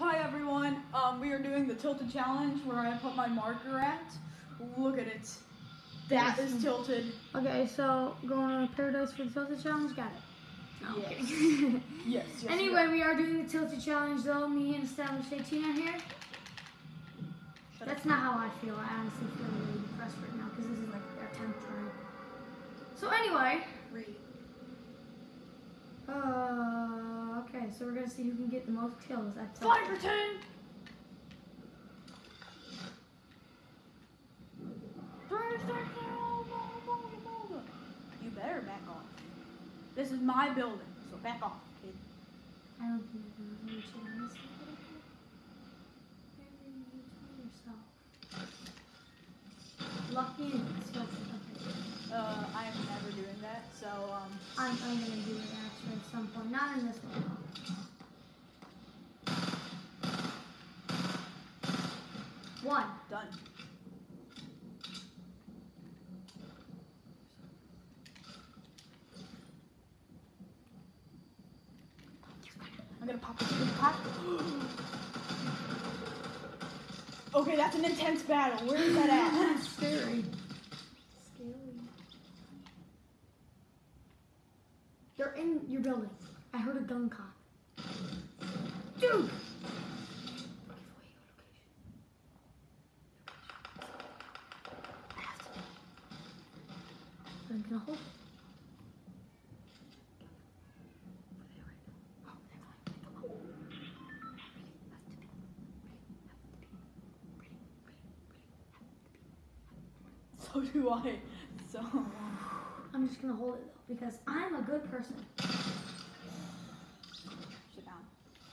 Hi everyone, we are doing the tilted challenge where I put my marker at. Look at it. That is tilted. Okay, so going to Paradise for the tilted challenge, got it. No, Yes. Okay. Yes. Anyway, we are doing the tilted challenge though. Me and Established 18 are here. That's not how I feel. I honestly feel really depressed right now because this is like our 10th try. So anyway. Read. Okay, so we're gonna see who can get the most kills at 5 for 10! You better back off. This is my building, so back off, kid. I don't think you're gonna reach it on this side. Maybe you tell yourself. Lucky and tilted. Okay. I am never doing that, so I'm gonna do it actually at some point. Not in this one. One. Done. I'm gonna pop this in the pot. Okay, that's an intense battle. Where is that at? That's scary. They're in your building. I heard a gun cock. Dude! I'm gonna hold it. So do I. So I'm just gonna hold it though because I'm a good person. sit down.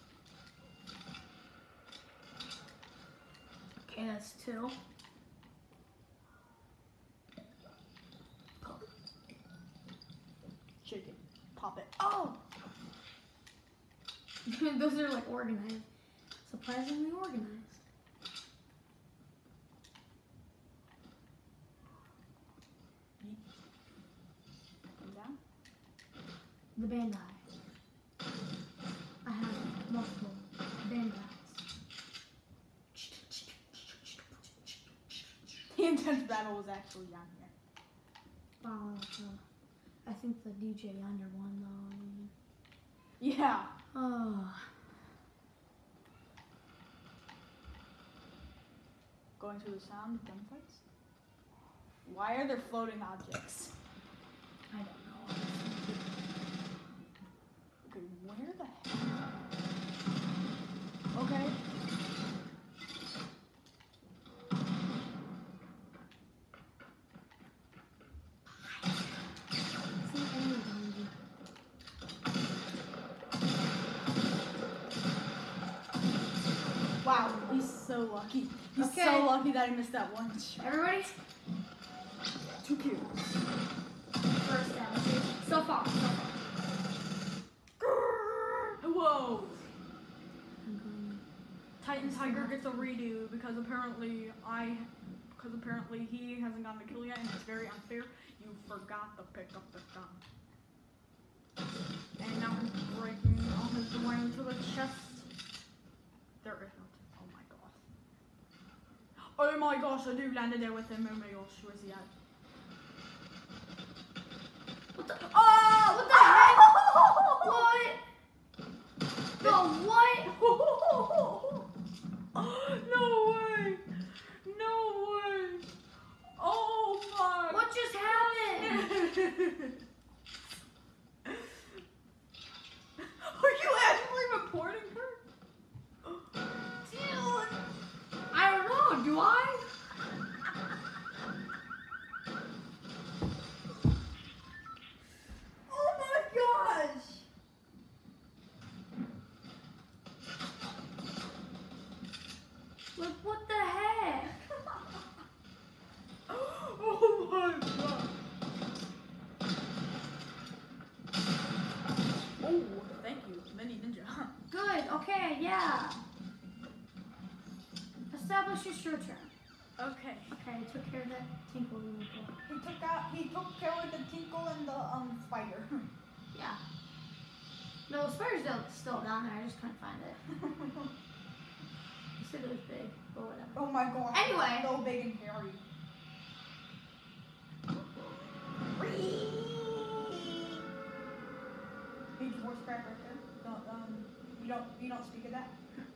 Okay, that's 2. Shake it. Pop it. Oh! Those are like organized. Surprisingly organized. Come down. The Bandai. I have multiple Bandais. The intense battle was actually down here. I think the DJ Yonder won though. Yeah. Oh. Going through the sound of gunfights? Why are there floating objects? I don't know. Okay, where the hell? Okay. Wow, he's so lucky. He's Okay. so lucky that he missed that one shot. Everybody? 2 kills. First down. So far. Whoa! Titan Tiger gets a redo because apparently he hasn't gotten a kill yet and it's very unfair. You forgot to pick up the gun. And now he's breaking all his way into the chest. There is no chest. Oh my gosh. Oh my gosh, I do landed there with him. Oh my gosh, where's he at? What the? Oh! What the heck? What? The what? No way! No way! Oh my! What just happened? Are you actually reporting her? Dude, I don't know. Do I? Oh my gosh! Like what the heck? Oh my god! Oh, thank you, Mini Ninja. Good. Okay. Yeah. Establish your turn. Okay. Okay, I took care of that tinkle really quick. He took care of the tinkle and the spider. Yeah. No, the spider's still down there. I just couldn't find it. said it was big, but whatever. Oh my god. Anyway. So big and hairy. Huge horse crap right there. You don't speak of that.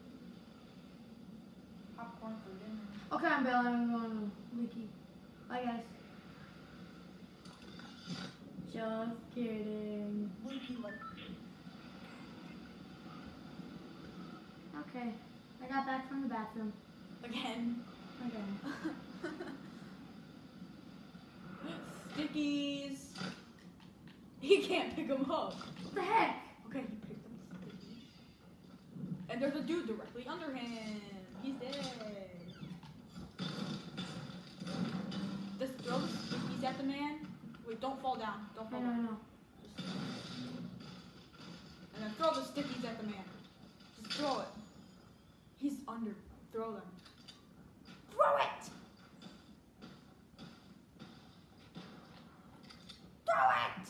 Popcorn for dinner. Okay, I'm bailing. I'm going to Leaky. Bye, guys. Just kidding. Leaky like. Okay, I got back from the bathroom. Again. Again. Stickies. He can't pick them up. What the heck? Okay, he picked them stickies. And there's a dude directly under him. He's dead. Just throw the stickies at the man. Wait, don't fall down. Don't fall down. No. And then throw the stickies at the man. Just throw it. He's under. Throw them. Throw it! Throw it!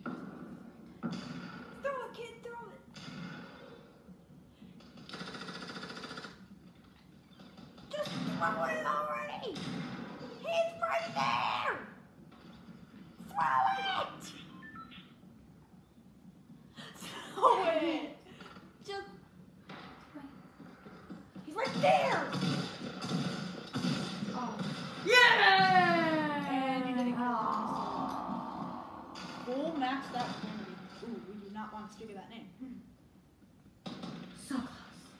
Throw it, kid, throw it. Just throw it already! He's right there! Throw it! Throw it! Just... He's right there! Oh. Yeah! And you didn't kill him. Full maxed out quantity. Ooh, we do not want to speak of that name. So close.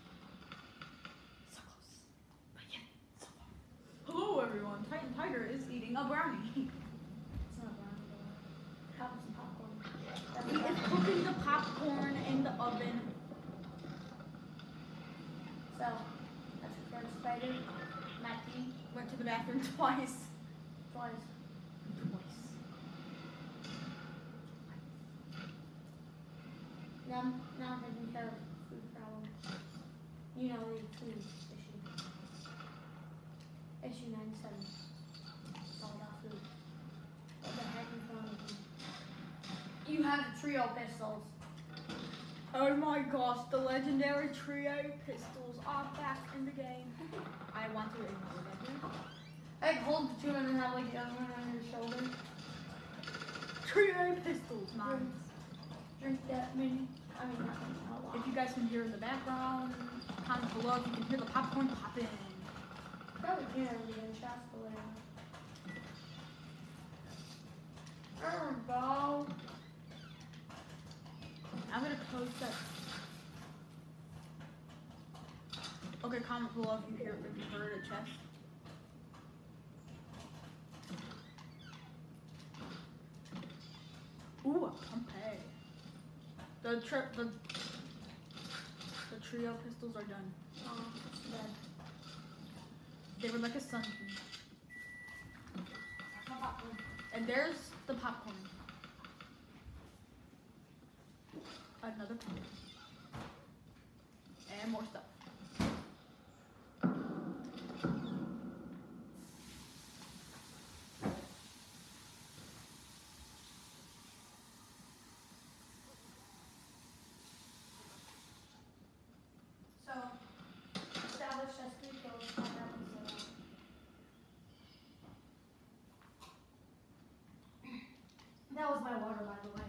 So close. But yet, so far. Hello everyone, Titan Tiger is eating a brownie. It's not brown, but have some popcorn. He is cooking the popcorn in the oven. So, that's your friend Spider. Mackie. Went to the bathroom twice. Twice. Now I'm taking care of food problem. You know the food issue. Issue 97. It's all about food. What the heck is wrong with you? You have the trio pistols. Oh my gosh, the legendary trio pistols are back in the game. I want to ignore that dude. Like hold the two and then have like the other one on your shoulder. Trio pistols, man. Drink that mini. I mean, not many, a lot. If you guys can hear in the background, comment below if you can hear the popcorn popping. Probably can't be in shots, but whatever. There we go. I'm gonna close that. Okay, comment below if you heard a chest. Ooh, a Pompeii. The trio pistols are done. Oh, it's dead. They were like a sun. And there's the popcorn. Another popcorn. And more stuff. So, establish as 3 kills. That was my water, by the way.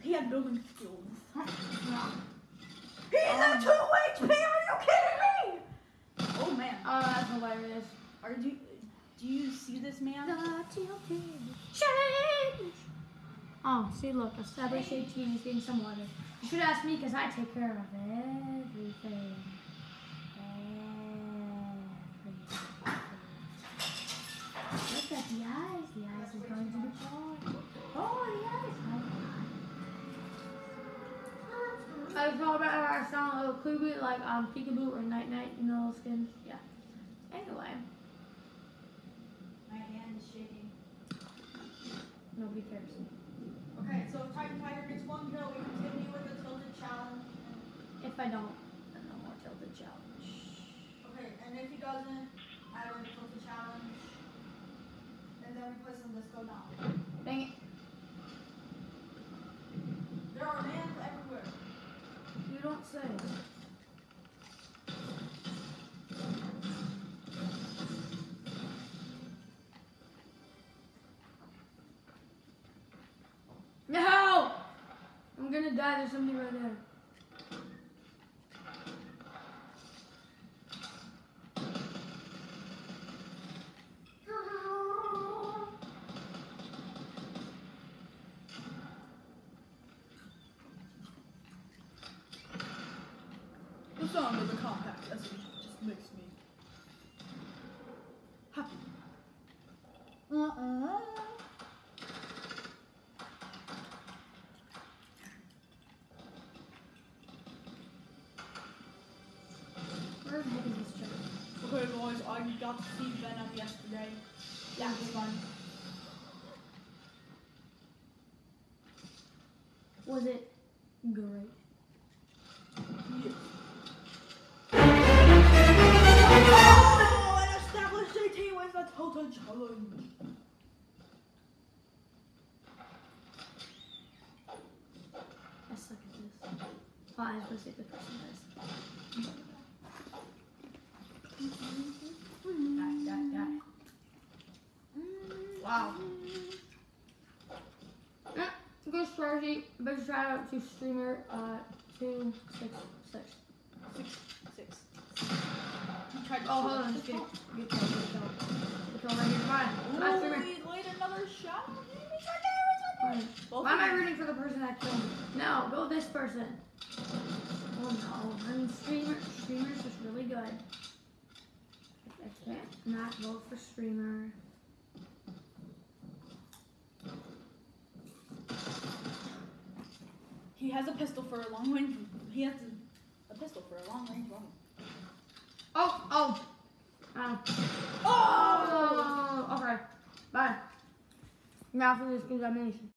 He had building skills. No. He's at 2 HP. Are you kidding me? Oh man. Oh, that's hilarious. Do you see this man? Challenge! Oh, see, look, established 18 is getting some water. You should ask me because I take care of everything. Look at the eyes. The eyes is going to be cold. Oh, the eyes. I was talking about our song, little Clubby, like Peekaboo or Night Night, you know, those skins. Yeah. Anyway. My hand is shaking. Nobody cares. Okay, so if Titan Tiger gets 1 kill, we continue with the tilted challenge. If I don't, then no more tilted challenge. Okay, and if he doesn't, I will tilted challenge. And then we play some disco now. Dang it. There are mans everywhere. You don't say. No! I'm gonna die. There's somebody right there. The sound of the compact SMG just makes me happy. Where the heck is this chick? Okay, boys, I got to see Venom yesterday. That was fun. Was it great? Yes. Oh, an established 18 with a total challenge. I suck at this. Oh, I was supposed to say the person does. Wow. Yeah, good strategy. Big shout out to streamer 266. 6. He tried to Oh, shoot hold on. us. Just get kill right here. Fine. Last streamer. He laid another shot. Fine. Why am I rooting for the person that killed me? No, go this person. Oh no. I mean, streamer's just really good. I can't not vote for streamer. He has a pistol for a long range. He has a pistol for a long range weapon. Oh. Oh! Oh, okay. Bye. Now for this examination.